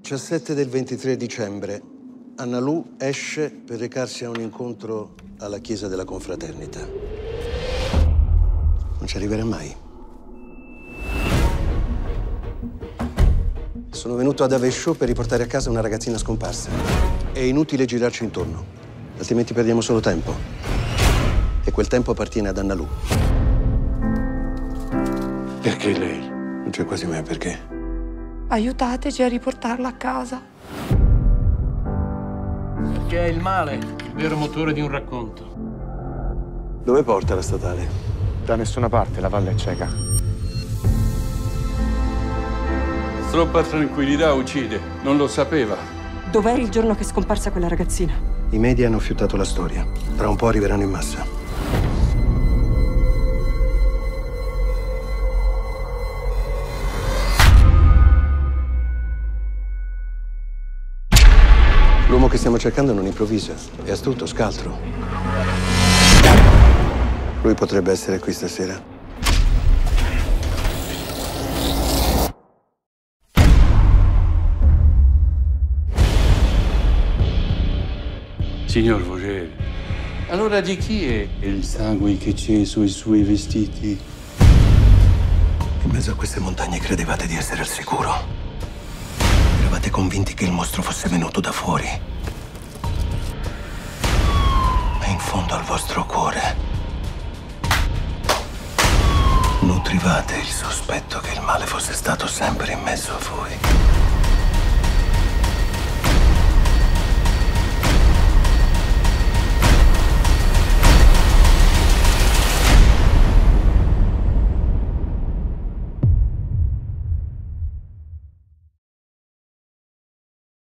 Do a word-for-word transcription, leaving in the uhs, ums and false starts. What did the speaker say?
diciassette del ventitré dicembre, Annalù esce per recarsi a un incontro alla chiesa della confraternita. Non ci arriverà mai. Sono venuto ad Avezzano per riportare a casa una ragazzina scomparsa. È inutile girarci intorno, altrimenti perdiamo solo tempo. E quel tempo appartiene ad Annalù. Perché lei? Non c'è quasi mai perché. Aiutateci a riportarla a casa. Perché è il male, il vero motore di un racconto. Dove porta la statale? Da nessuna parte, la valle è cieca. Troppa tranquillità uccide, non lo sapeva. Dov'eri il giorno che è scomparsa quella ragazzina? I media hanno fiutato la storia. Tra un po' arriveranno in massa. L'uomo che stiamo cercando non improvvisa, è astuto, scaltro. Lui potrebbe essere qui stasera. Signor Vogel, allora di chi è il sangue che c'è sui suoi vestiti? In mezzo a queste montagne credevate di essere al sicuro. Eravate convinti che il mostro fosse venuto da fuori. Ma in fondo al vostro cuore nutrivate il sospetto che il male fosse stato sempre in mezzo a voi.